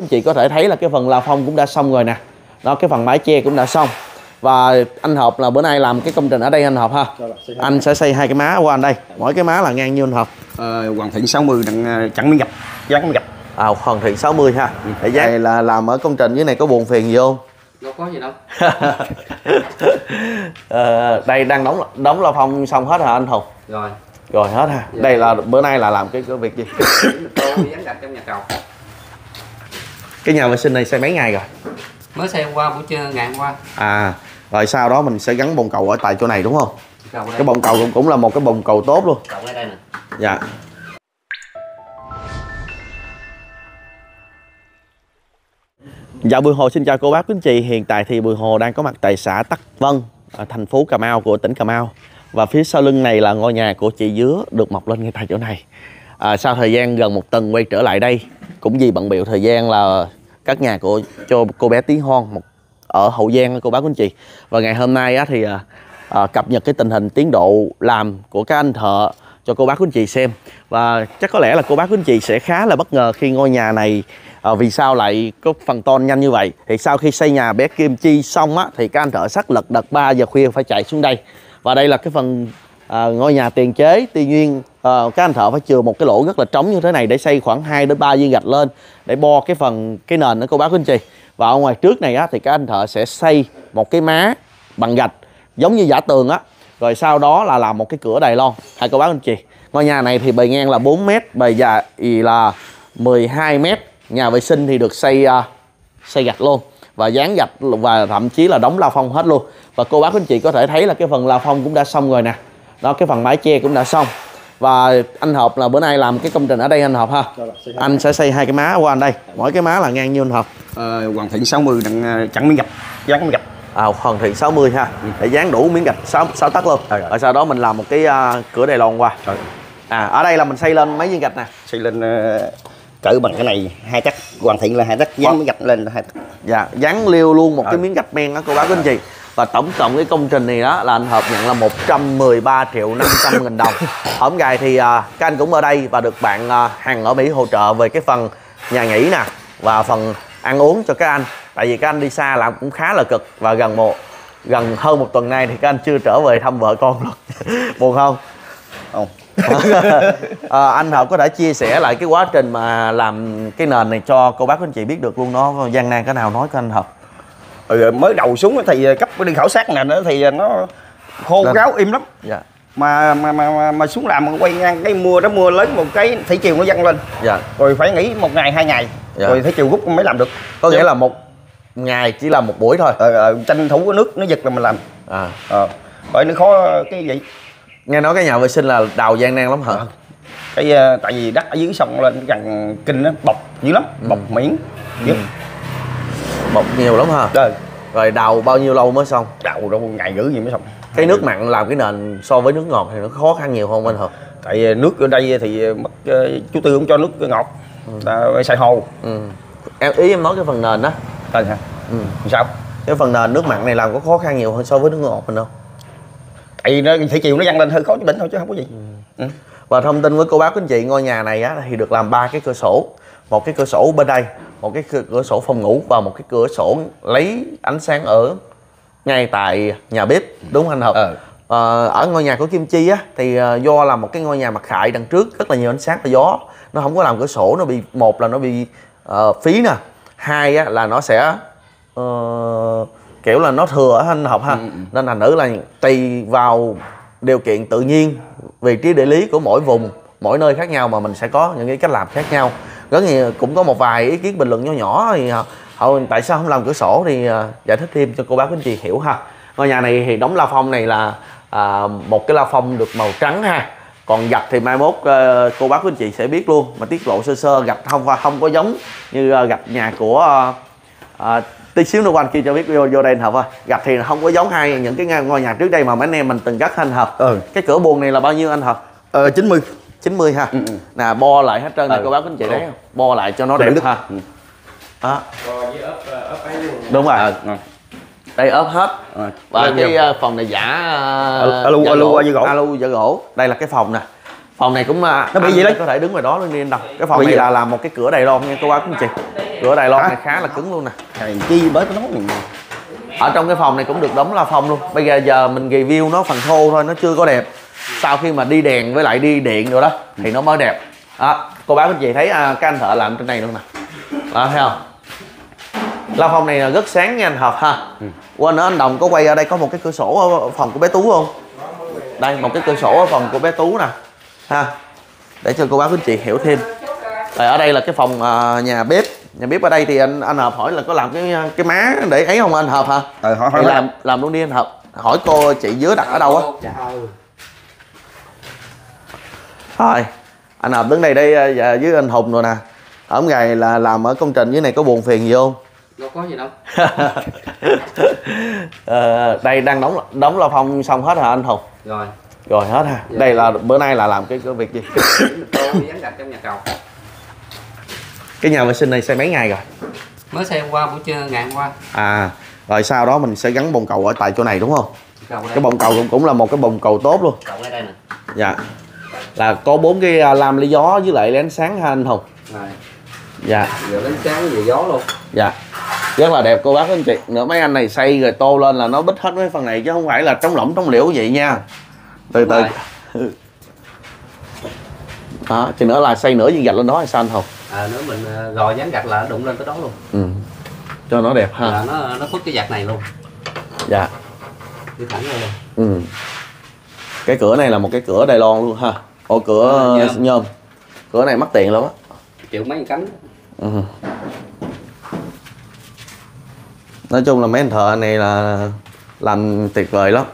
Anh chị có thể thấy là cái phần la phong cũng đã xong rồi nè. Đó, cái phần mái che cũng đã xong. Và anh Hợp là bữa nay làm cái công trình ở đây anh Hợp ha. Anh sẽ xây hai cái má qua anh đây. Mỗi cái má là ngang nhiêu anh Hợp? Hoàn thiện 60 đặng chẳng miếng gạch, dán miếng gạch. Hoàn thiện 60 ha. Để dán này là làm ở công trình dưới này có buồn phiền gì không? Đâu có gì đâu. Đây đang đóng la phong xong hết hả anh Hùng? Rồi hết ha. Dạ. Đây là bữa nay là làm cái việc gì? Dán gạch trong nhà cầu. Cái nhà vệ sinh này xây mấy ngày rồi? Mới xây hôm qua, buổi trưa ngày hôm qua. Rồi sau đó mình sẽ gắn bồn cầu ở tại chỗ này đúng không? Cái bồn cầu cũng là một cái bồn cầu tốt luôn. Cầu ở đây nè. Dạ. Dạ, Bùi Hồ xin chào cô bác quý anh chị. Hiện tại thì Bùi Hồ đang có mặt tại xã Tắc Vân, thành phố Cà Mau của tỉnh Cà Mau. Và phía sau lưng này là ngôi nhà của chị Dứa được mọc lên ngay tại chỗ này. Sau thời gian gần một tuần quay trở lại đây, cũng vì bận bịu thời gian là các nhà của cho cô bé Tí Hon ở Hậu Giang cô bác quý anh chị. Và ngày hôm nay thì cập nhật cái tình hình tiến độ làm của các anh thợ cho cô bác quý anh chị xem. Và chắc có lẽ là cô bác quý anh chị sẽ khá là bất ngờ khi ngôi nhà này vì sao lại có phần ton nhanh như vậy. Thì sau khi xây nhà bé Kim Chi xong á, thì các anh thợ sắt lật đật 3 giờ khuya phải chạy xuống đây. Và đây là cái phần ngôi nhà tiền chế. Tuy nhiên các anh thợ phải chừa một cái lỗ rất là trống như thế này để xây khoảng 2 đến 3 viên gạch lên để bo cái nền đó cô bác quý anh chị. Và ở ngoài trước này á, thì các anh thợ sẽ xây một cái má bằng gạch giống như giả tường á. Rồi sau đó là làm một cái cửa đài lon hai cô bác anh chị. Ngôi nhà này thì bề ngang là 4 m, bề dài là 12 m. Nhà vệ sinh thì được xây gạch luôn và dán gạch và thậm chí là đóng la phong hết luôn. Và cô bác anh chị có thể thấy là cái phần la phong cũng đã xong rồi nè. Đó, cái phần mái che cũng đã xong. Và anh Hợp là bữa nay làm cái công trình ở đây anh Hợp ha. Anh sẽ xây hai cái má qua anh đây. Mỗi cái má là ngang nhiêu anh Hợp? Hoàn thiện 60 đặng chẳng miếng gạch, dán miếng gạch. Hoàn thiện 60 ha. Để dán đủ miếng gạch 6 tấc luôn. Rồi sau đó mình làm một cái cửa đài lon qua. Ở đây là mình xây lên mấy viên gạch nè? Xây lên cỡ bằng cái này 2 tấc, hoàn thiện là 2 tấc, dán miếng gạch lên là 2 tấc. Dạ, dán liêu luôn một cái miếng gạch men đó cô bác anh chị. Và tổng cộng cái công trình này đó là anh Hợp nhận là 113.500.000 đồng. Hổm gài thì các anh cũng ở đây và được bạn Hằng ở Mỹ hỗ trợ về cái phần nhà nghỉ nè và phần ăn uống cho các anh. Tại vì các anh đi xa làm cũng khá là cực và gần hơn một tuần nay thì các anh chưa trở về thăm vợ con luôn. Buồn không? Không. Anh Hợp có thể chia sẻ lại cái quá trình mà làm cái nền này cho cô bác anh chị biết được luôn, nó gian nan cái nào nói cho anh Hợp. Mới đầu xuống thì cấp đi khảo sát nền thì nó khô ráo im lắm. Dạ. Mà xuống làm quay ngang cái mưa lớn một cái thủy triều nó dâng lên. Dạ. Rồi phải nghỉ 1 ngày 2 ngày. Dạ. Rồi thủy triều rút mới làm được. Có nghĩa là một ngày chỉ làm một buổi thôi. Tranh thủ cái nước nó giật là mình làm. Bởi nó khó cái gì. Nghe nói cái nhà vệ sinh là đào gian nan lắm hả? Tại vì đất ở dưới sông lên gần kinh nó bọc dữ lắm, bọc miếng. Bọc nhiều lắm hả? Rồi đào bao nhiêu lâu mới xong? Đào đâu ngày rưỡi gì mới xong. Cái nước mặn làm cái nền so với nước ngọt thì nó khó khăn nhiều không anh Hợp? Tại nước ở đây thì mất chú Tư không cho nước ngọt, xài hồ. Em nói cái phần nền đó. Hả? Sao? Cái phần nền nước mặn này làm có khó khăn nhiều hơn so với nước ngọt mình không? Tại nó thủy triều nó dâng lên hơi khó chứ bệnh thôi chứ không có gì. Và thông tin với cô bác anh chị, ngôi nhà này á, thì được làm 3 cái cửa sổ. Một cái cửa sổ bên đây, một cái cửa sổ phòng ngủ và một cái cửa sổ lấy ánh sáng ở ngay tại nhà bếp, đúng không anh Hợp? Ở ngôi nhà của Kim Chi á thì do là một cái ngôi nhà mặt khại đằng trước rất là nhiều ánh sáng và gió, nó không có làm cửa sổ, nó bị một là nó bị phí nè, hai á, là nó sẽ kiểu là nó thừa anh Hợp ha. Nên thành nữ là tùy vào điều kiện tự nhiên, vị trí địa lý của mỗi vùng, mỗi nơi khác nhau mà mình sẽ có những cái cách làm khác nhau. Rất nhiều cũng có một vài ý kiến bình luận nhỏ nhỏ thì tại sao không làm cửa sổ thì giải thích thêm cho cô bác anh chị hiểu ha. Ngôi nhà này thì đóng la phong này là một cái la phong được màu trắng ha. Còn gạch thì mai mốt cô bác anh chị sẽ biết luôn, mà tiết lộ sơ sơ gạch không có giống như gạch nhà của tí xíu nữa anh kia cho biết vô đây anh Hợp ơi. Gạch thì không có giống những cái ngôi nhà trước đây mà mấy anh em mình từng cắt anh Hợp. Cái cửa buồng này là bao nhiêu anh Hợp? 90 ha. Nè, bo lại hết trơn này cô bác anh chị thấy không? Bo lại cho nó đẹp ha. Đó. Đúng rồi. Đây ốp hết. Và cái phòng này giả alu giả gỗ. Đây là cái phòng nè. Phòng này cũng nó bị gì đấy, có thể đứng ngoài đó luôn đi anh Đồng. Cái phòng này là làm một cái cửa đài lon nha cô bác anh chị. Cửa Đài Loan này khá là cứng luôn nè. Hèn chi bớt nó mình. Ở trong cái phòng này cũng được đóng la phong luôn. Bây giờ mình review nó phần thô thôi, nó chưa có đẹp. Sau khi mà đi đèn với lại đi điện rồi đó thì nó mới đẹp. Đó, cô bác anh chị thấy cái anh thợ làm trên này luôn nè. Đó, thấy không? La phong này là rất sáng nha anh Hợp ha. Quên nữa anh Đồng có quay ở đây có một cái cửa sổ ở phòng của bé Tú không? Đây, một cái cửa sổ ở phòng của bé Tú nè. Ha. Để cho cô bác anh chị hiểu thêm. Rồi ở đây là cái phòng nhà bếp. Nhà bếp ở đây thì anh Hợp hỏi là có làm cái má để ấy không anh Hợp hả? Hỏi làm luôn đi anh Hợp. Hỏi cô chị dưới đặt ở đâu á. Rồi, anh Hợp đứng đây đây với anh Hùng rồi nè. Ở ngày là làm ở công trình dưới này có buồn phiền gì không? Đâu có gì đâu. Đây đang đóng la phong xong hết hả anh Hùng? Rồi hết ha. Dạ. Đây là bữa nay là làm cái việc gì? Dán gạch trong nhà cầu. Cái nhà vệ sinh này xây mấy ngày rồi? Mới xây hôm qua, buổi trưa ngày hôm qua. À, rồi sau đó mình sẽ gắn bồn cầu ở tại chỗ này đúng không? Cầu Cái bồn cầu cũng là một cái bồn cầu tốt luôn. Cầu ở đây nè. Dạ. Là có 4 cái lam ly gió với lại ánh sáng ha anh Hùng. Rồi. Dạ. Vừa ánh sáng vừa gió luôn. Dạ. Rất là đẹp cô bác anh chị. Nữa mấy anh này xây rồi tô lên là nó bít hết mấy phần này chứ không phải là trống lỏng trống liễu vậy nha. Từ từ. Đó, thì nữa là xây nửa viên gạch lên đó hay sao anh Hùng? Nữa mình rồi dán gạch là đụng lên tới đó luôn. Ừ. Cho nó đẹp ha. Là nó khuất cái vạt này luôn. Dạ. Đi thẳng luôn. Ừ. Cái cửa này là một cái cửa Đài Loan luôn ha. Ồ, cửa nhôm. Cửa này mắc tiền lắm á. Triệu mấy cánh. Ừ. Nói chung là mấy anh thợ này là làm tuyệt vời lắm.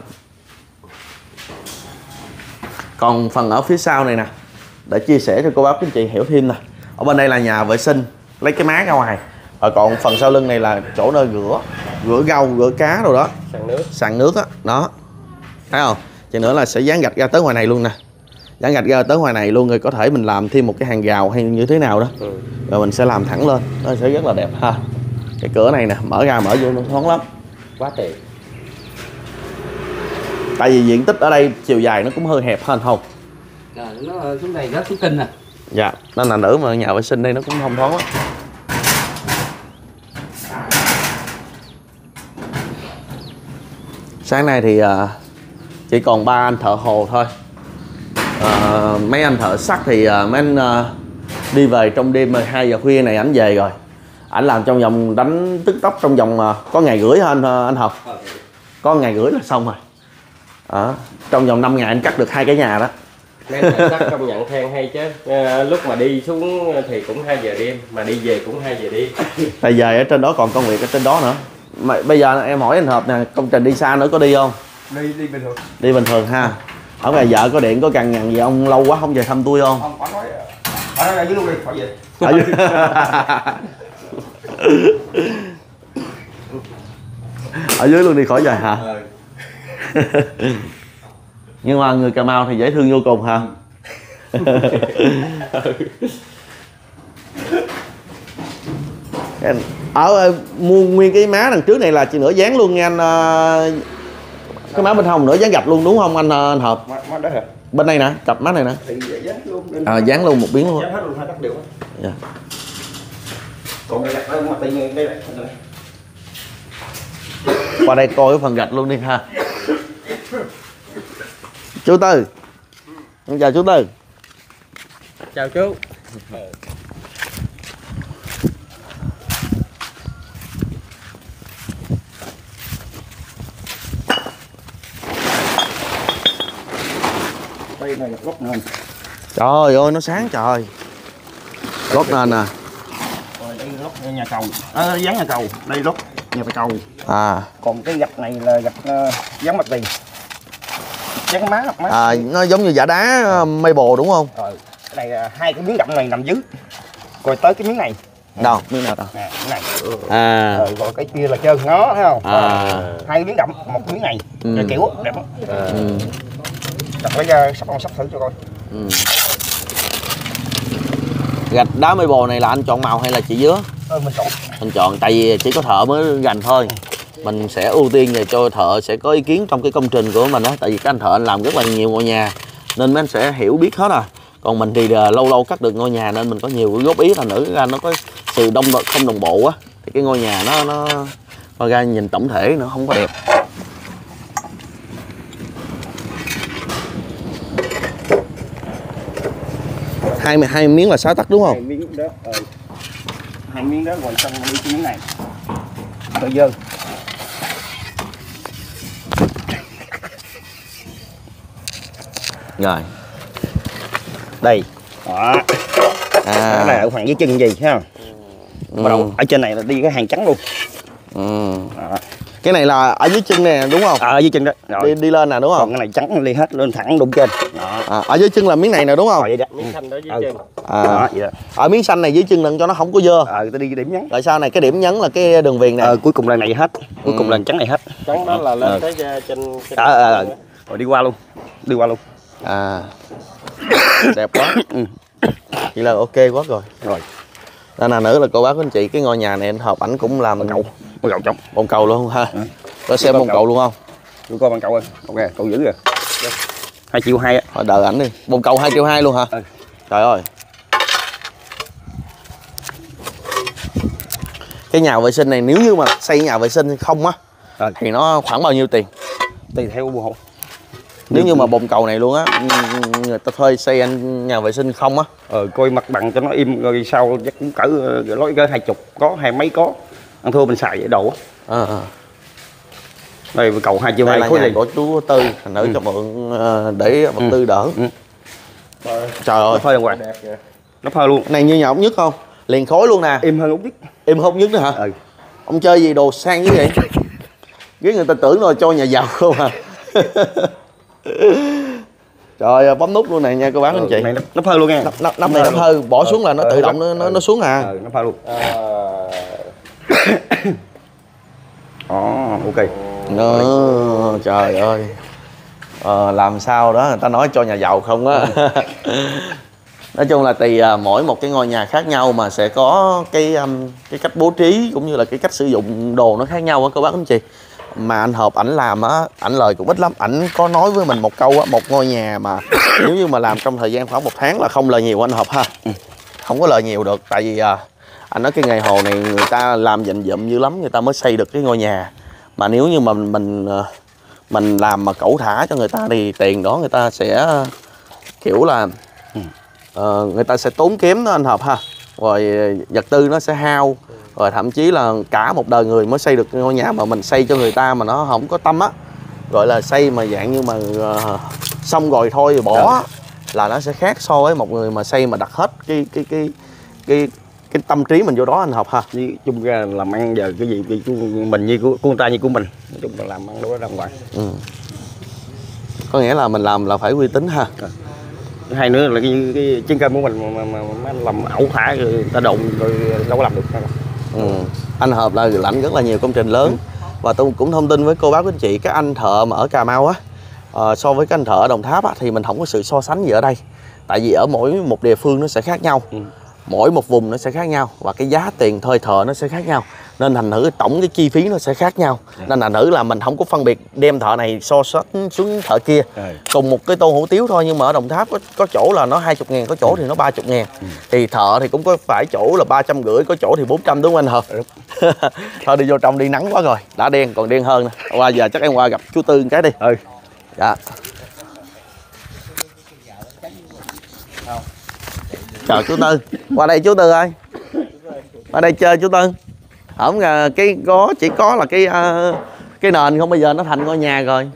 Còn phần ở phía sau này nè, để chia sẻ cho cô bác anh chị hiểu thêm nè. Ở bên đây là nhà vệ sinh, lấy cái má ra ngoài. Và còn phần sau lưng này là chỗ nơi rửa rau, rửa cá rồi đó. Sàn nước á, đó. Thấy không? Chỉ nữa là sẽ dán gạch ra tới ngoài này luôn nè. Dán gạch ra tới ngoài này luôn, rồi có thể mình làm thêm một cái hàng rào hay như thế nào đó. Rồi mình sẽ làm thẳng lên, nó sẽ rất là đẹp ha. Cái cửa này nè, mở ra mở vô nó thoáng lắm. Quá tiện. Tại vì diện tích ở đây chiều dài nó cũng hơi hẹp hơn không? Nó xuống đây rất xuống kinh nè. Dạ, nên là nữ mà nhà vệ sinh đây nó cũng thông thoáng lắm. Sáng nay thì chỉ còn 3 anh thợ hồ thôi. Mấy anh thợ sắt thì mấy anh đi về trong đêm 2 giờ khuya này ảnh về rồi. Ảnh làm trong vòng đánh tức tốc trong vòng có ngày rưỡi hả anh Hợp? Có ngày rưỡi là xong rồi. Trong vòng 5 ngày anh cắt được 2 cái nhà đó. Mấy thợ sắt công nhận than hay chứ. Lúc mà đi xuống thì cũng 2 giờ đêm, mà đi về cũng 2 giờ đêm. Tại về ở trên đó còn công việc ở trên đó nữa. Mà bây giờ em hỏi anh Hợp nè, công trình đi xa nữa có đi không? Đi bình thường. Đi bình thường ha. Ở ngoài vợ có điện có cằn nhằn gì ông lâu quá không về thăm tôi không? Không, nói ở đây dưới luôn đi, khỏi về. Ở dưới... ở dưới luôn đi khỏi về hả? Nhưng mà người Cà Mau thì dễ thương vô cùng ha. Ở mua nguyên cái má đằng trước này là chị nữa dán luôn nha anh. Cái má bên hông nữa dán gạch luôn đúng không anh Hợp? Má đó hả? Bên đây nè, cặp mắt này nè. Thì dán luôn. Dán luôn một miếng luôn. Dán hết luôn, hai cắt đều. Dạ. Còn cái gạch đó mà tự nhiên đây này. Qua đây coi cái phần gạch luôn đi ha. Chú Tư. Chào chú Tư. Chào chú. Đây này lót nền. Trời ơi nó sáng trời. Lót nền nè. Rồi đây lót nhà cầu. Dán nhà cầu. Đây lót nhà cầu. Còn cái gạch này là gạch dán mặt tiền. Dán má. Nó giống như vả đá maple đúng không? Rồi, cái này hai cái miếng đậm này nằm dưới. Rồi tới cái miếng này. Đâu, miếng nào đâu? Nè, cái này. Rồi cái kia là trơn ngó thấy không? Hai cái miếng đậm, một miếng này. Rồi kiểu đẹp lắm. Đặt lấy ra sắp thử cho coi. Gạch đá maple này là anh chọn màu hay là chỉ dứa? Mình chọn. Mình chọn tại vì chỉ có thợ mới gành thôi. Mình sẽ ưu tiên về cho thợ sẽ có ý kiến trong cái công trình của mình đó. Tại vì các anh thợ anh làm rất là nhiều ngôi nhà nên mấy anh sẽ hiểu biết hết à. Còn mình thì lâu lâu cắt được ngôi nhà nên mình có nhiều góp ý là nữa ra nó có sự không đồng bộ á thì cái ngôi nhà nó coi ra nhìn tổng thể nó không có đẹp. Hai miếng là 6 tấc đúng không? 2 miếng đó, 2 miếng đó rồi xong đi cái miếng này. Tự dơ. Rồi. Đây. Đó. Cái này ở khoảng dưới chân gì thấy không? Bắt đầu ở trên này là đi cái hàng trắng luôn. Đó. Cái này là ở dưới chân nè đúng không? Ở dưới chân đó. Rồi. Đi lên nè đúng không? Còn cái này trắng lên hết, lên thẳng đụng trên. Đó. Ở dưới chân là miếng này nè đúng không? Vậy đó. Miếng xanh đó dưới chân. Đó, vậy đó. Ở miếng xanh này dưới chân đừng cho nó không có dơ. Người ta đi cái điểm nhấn. Rồi sau này cái điểm nhấn là cái đường viền này. Cuối cùng là này hết. Cuối cùng là trắng này hết. Trắng đó là lên tới trên rồi đi qua luôn. Đi qua luôn. Đẹp quá. Vậy là ok quá rồi. Rồi. Nên nữa là cô bác anh chị cái ngôi nhà này anh Hợp ảnh cũng làm Cầu trong. bồn cầu luôn ha. Có xem bồn cầu luôn không? Tôi coi bằng cầu ơi. Ok, cầu dữ rồi. 2,2 triệu á. Thôi đợi ảnh đi. Bồn cầu 2,2 triệu luôn hả? Trời ơi. Cái nhà vệ sinh này nếu như mà xây nhà vệ sinh không á thì nó khoảng bao nhiêu tiền? Tùy theo bộ hộ. Nếu như mà bồn cầu này luôn á, người ta thuê xây anh nhà vệ sinh không á. Coi mặt bằng cho nó im rồi sau chắc cũng cỡ lối cỡ 20 có, 20 mấy có. Ăn thua mình xài vậy đồ á. Đây cầu 2,2 triệu đây là khối nhà liền. của chú Tư, thành nữ cho mượn để vật tư đỡ. Trời ơi, Phơi đàng hoàng. Nó phơi luôn. Cái này như nhà ống nhất không? Liền khối luôn nè. Im hơn ống nhất. Im hút nhất nữa hả? Ông chơi gì đồ sang như vậy? Với người ta tưởng là cho nhà giàu không à. Trời ơi, bấm nút luôn này nha cô bác anh chị. Này nó phơi luôn nha. Nắp này nó hơi bỏ xuống là nó tự động nó xuống à. Nó phơi luôn. Ok. Trời ơi. Làm sao đó người ta nói cho nhà giàu không á. Nói chung là tùy mỗi một cái ngôi nhà khác nhau mà sẽ có cái cách bố trí cũng như là cái cách sử dụng đồ nó khác nhau á cô bác anh chị. Mà anh Hợp ảnh làm á, ảnh lời cũng ít lắm. Ảnh có nói với mình một câu á, một ngôi nhà mà nếu như mà làm trong thời gian khoảng 1 tháng là không lời nhiều anh Hợp ha. Không có lời nhiều được, tại vì anh nói cái nghề hồ này người ta làm dành dụm dữ lắm người ta mới xây được cái ngôi nhà. Mà nếu như mà mình làm mà cẩu thả cho người ta thì tiền đó người ta sẽ kiểu là người ta sẽ tốn kém đó anh Hợp ha. Rồi vật tư nó sẽ hao. Rồi thậm chí là cả một đời người mới xây được ngôi nhà mà mình xây cho người ta mà nó không có tâm á. Gọi là xây mà dạng như mà xong rồi thôi rồi bỏ á, là nó sẽ khác so với một người mà xây mà đặt hết cái tâm trí mình vô đó anh Hợp ha. Nói chung ra làm ăn giờ cái gì mình như của người ta như của mình. Nói chung là làm ăn đó đàng hoàng. Có nghĩa là mình làm là phải uy tín ha. Hai nữa là cái chân cơm của mình mà làm ẩu thả rồi ta đụng rồi đâu có làm được. Anh Hợp là lãnh rất là nhiều công trình lớn. Và tôi cũng thông tin với cô bác anh chị các anh thợ mà ở Cà Mau á, so với các anh thợ ở Đồng Tháp á, thì mình không có sự so sánh gì ở đây. Tại vì ở mỗi một địa phương nó sẽ khác nhau, mỗi một vùng nó sẽ khác nhau và cái giá tiền thuê thợ nó sẽ khác nhau, nên thành thử tổng cái chi phí nó sẽ khác nhau. Nên thành thử là mình không có phân biệt đem thợ này so sánh xuống thợ kia. Cùng một cái tô hủ tiếu thôi nhưng mà ở Đồng Tháp có chỗ là nó 20.000, có chỗ thì nó 30.000. Thì thợ thì cũng có phải chỗ là 350, có chỗ thì 400 đúng không anh Hợp? Thôi đi vô trong đi, nắng quá rồi, đã đen còn đen hơn nè. Qua giờ chắc em qua gặp chú Tư một cái đi. Dạ. Chào chú Tư. Qua đây chú Tư ơi. Qua đây chơi chú Tư. Không cái chỉ có là cái nền không, bây giờ nó thành ngôi nhà rồi.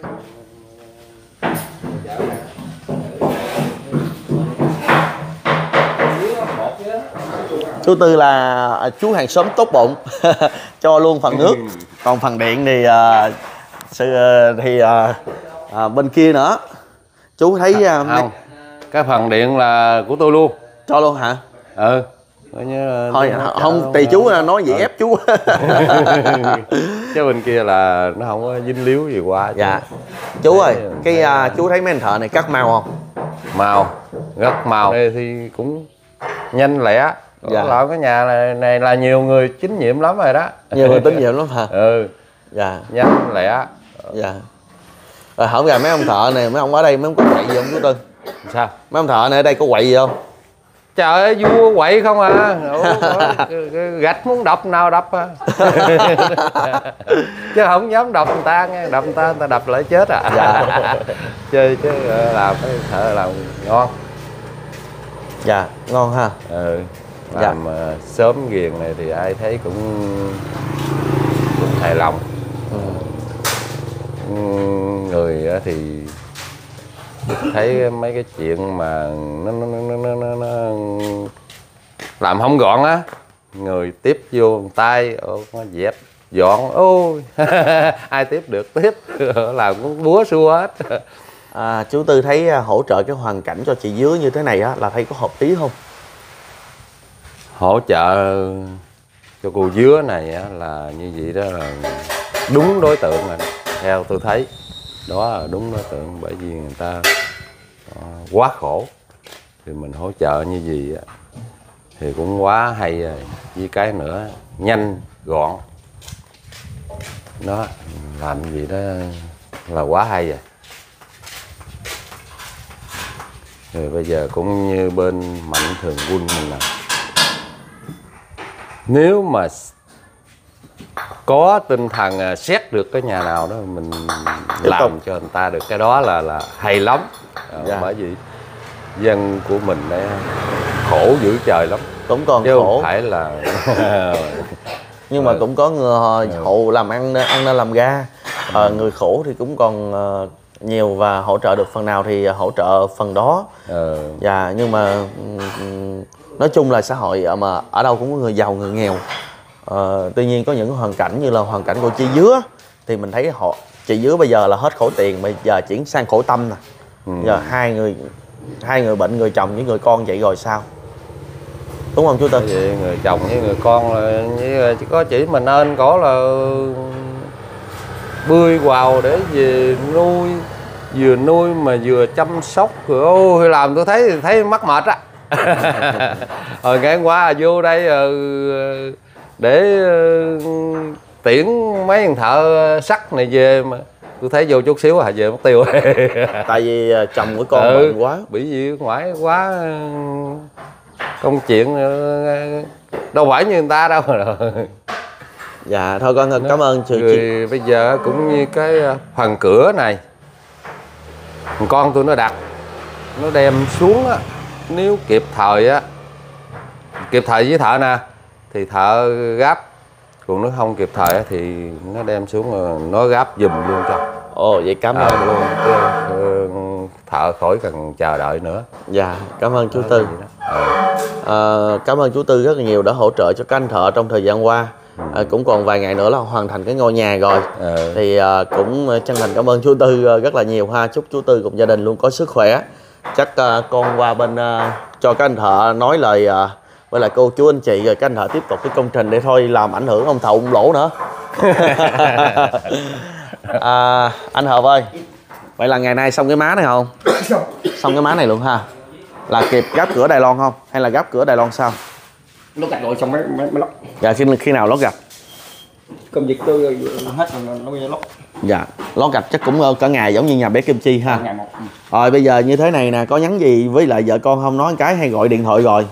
Chú Tư là chú hàng xóm tốt bụng. Cho luôn phần nước. Còn phần điện thì bên kia nữa. Chú thấy không, cái phần điện là của tôi luôn. Cho luôn hả? Thôi không tùy chú nói vậy ép chú. Chứ bên kia là nó không có dính líu gì qua. Dạ. Chú ơi, chú thấy mấy anh thợ này cắt mau không? Màu, rất màu. Đây thì cũng nhanh lẹ. Làm cái nhà này là nhiều người tín nhiệm lắm rồi đó. Nhiều người tín nhiệm lắm hả? Dạ. Nhanh lẹ. Dạ. Rồi hổng gà mấy ông thợ này, mấy ông ở đây mấy ông có quậy gì không chú Tư? Sao? Mấy ông thợ này ở đây có quậy gì không? Trời ơi, vua quậy không à. Gạch muốn đập nào đập à. Chứ không dám đập người ta nghe, đập người ta đập lại chết à. Dạ. Chơi chứ làm cái thợ làm ngon. Dạ, ngon ha. Ừ. Dạ. Làm sớm ghiền này thì ai thấy cũng hài lòng. Người thì thấy mấy cái chuyện mà nó làm không gọn á, người tiếp vô tay nó dẹp dọn ôi ai tiếp được tiếp làm cũng búa xua hết. Chú Tư thấy hỗ trợ cái hoàn cảnh cho chị Dứa như thế này á là thấy có hợp lý không? Hỗ trợ cho cô Dứa này á, là như vậy đó là đúng đối tượng rồi, theo tôi thấy đó là đúng đối tượng, bởi vì người ta quá khổ thì mình hỗ trợ như gì á thì cũng quá hay rồi. Với cái nữa nhanh gọn đó, làm gì đó là quá hay rồi. Rồi bây giờ cũng như bên Mạnh Thường Quân mình là nếu mà có tinh thần xét được cái nhà nào đó mình làm cho người ta được cái đó là hay lắm. Dạ. Bởi vì dân của mình đấy khổ dữ trời lắm, Cũng còn chứ khổ không phải là nhưng mà cũng có người hộ làm ăn nên làm ra. Người khổ thì cũng còn nhiều, và hỗ trợ được phần nào thì hỗ trợ phần đó. Dạ, nhưng mà nói chung là xã hội mà ở đâu cũng có người giàu người nghèo. Tuy nhiên có những hoàn cảnh như là hoàn cảnh của chị Dứa thì mình thấy chị Dứa bây giờ là hết khổ tiền, bây giờ chuyển sang khổ tâm nè. Giờ hai người bệnh, người chồng với người con vậy rồi sao, đúng không chú Tư? Vậy, người chồng với người con là như chỉ có chỉ mình nên có là bươi quào để về nuôi, vừa nuôi mà vừa chăm sóc rồi ôi làm tôi thấy mắc mệt á. Rồi ngày hôm qua vô đây để tiễn mấy thằng thợ sắt này về mà tôi thấy vô chút xíu về mất tiêu. Tại vì chồng của con bệnh quá, bị gì ngoại quá, công chuyện đâu phải như người ta đâu. Dạ thôi con cảm ơn sự rồi bây giờ cũng như cái phần cửa này con tôi nó đặt, nó đem xuống á, nếu kịp thời với thợ nè thì thợ gáp, còn nếu không kịp thời á thì nó đem xuống rồi nó gáp giùm luôn cho. Ồ vậy cảm ơn luôn. Thợ khỏi cần chờ đợi nữa. Dạ cảm ơn chú Tư. Cảm ơn chú Tư rất là nhiều đã hỗ trợ cho các anh thợ trong thời gian qua. Cũng còn vài ngày nữa là hoàn thành cái ngôi nhà rồi. Thì cũng chân thành cảm ơn chú Tư rất là nhiều ha. Chúc chú Tư cùng gia đình luôn có sức khỏe. Chắc con qua bên cho các anh thợ nói lời với lại cô chú anh chị, rồi các anh thợ tiếp tục cái công trình để thôi làm ảnh hưởng ông thầu ông lỗ nữa. Anh Hợp ơi, vậy là ngày nay xong cái má này không? Xong cái má này luôn ha. Là kịp gắp cửa Đài Loan không? Hay là gắp cửa Đài Loan sao? Lót gạch rồi xong mới lót. Dạ khi nào lót gạch? Công việc tôi hết rồi nó lót. Dạ, lót gạch chắc cũng cả ngày giống như nhà bé Kim Chi ha. Ngày một. Rồi bây giờ như thế này nè, có nhắn gì với lại vợ con không, nói một cái hay gọi điện thoại rồi?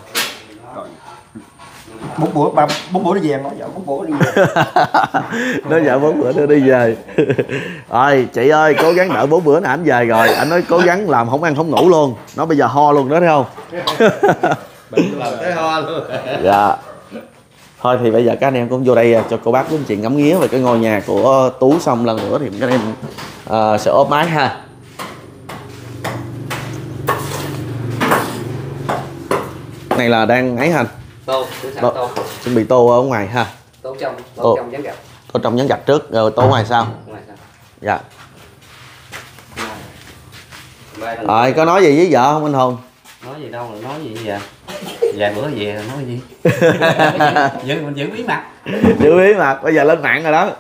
4 bữa đi về, nói vợ 4 bữa đi về. Nói vợ 4 bữa nữa đi về. Rồi chị ơi, cố gắng đợi 4 bữa nữa ảnh về rồi. Anh nói cố gắng làm không ăn không ngủ luôn. Nó bây giờ ho luôn đó thấy không? Làm cái ho luôn. Dạ. Thôi thì bây giờ các anh em cũng vô đây cho cô bác với chị ngắm nghía về cái ngôi nhà của Tú, xong lần nữa thì các anh em sẽ ốp mái ha. Này là đang ấy hành. Tô, tô. Chuẩn bị tô ở ngoài ha. Tô trong dán gạch. Tô trong dán gạch trước rồi tô ngoài sau. Ngoài sao? Dạ. Rồi có nói gì với vợ không anh Hùng? Nói gì đâu, nói gì vậy? Vài bữa về là nói gì? Mình giữ bí mật. Giữ bí mật, bây giờ lên mạng rồi đó.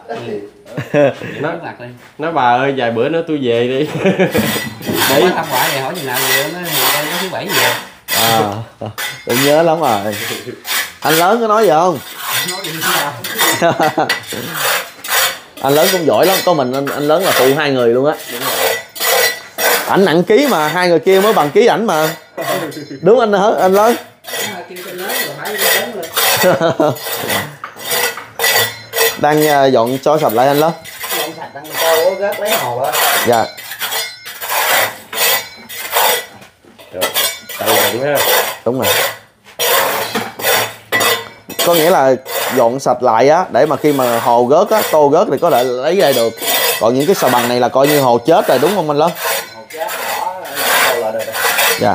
Nói bà ơi vài bữa nữa tôi về đi. Để thăm quả về hỏi gì nào về nó có thứ 7 về. Tôi nhớ lắm rồi. Anh lớn có nói gì không? Anh lớn cũng giỏi lắm, có mình anh lớn là phụ hai người luôn á. Ảnh nặng ký mà hai người kia mới bằng ký ảnh mà. Đúng anh lớn. Đang dọn cho sạch lại anh Lớn. Dọn sạch đang tô gớt lấy hồ đó. Dạ. Rồi, tao đựng ha. Đúng rồi. Có nghĩa là dọn sạch lại á, để mà khi mà hồ gớt á, tô gớt thì có thể lấy ra được. Còn những cái xà bằng này là coi như hồ chết rồi đúng không anh Lớn? Hồ chết bỏ tô lại được. Dạ.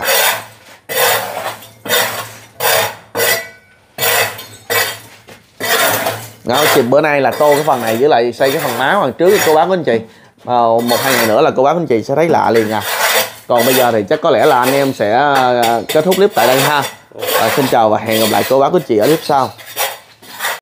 Đó, thì bữa nay là tô cái phần này với lại xây cái phần má phần trước cô bác của anh chị. 1-2 ngày nữa là cô bác của anh chị sẽ thấy lạ liền à. Còn bây giờ thì chắc có lẽ là anh em sẽ kết thúc clip tại đây ha. Xin chào và hẹn gặp lại cô bác của anh chị ở clip sau.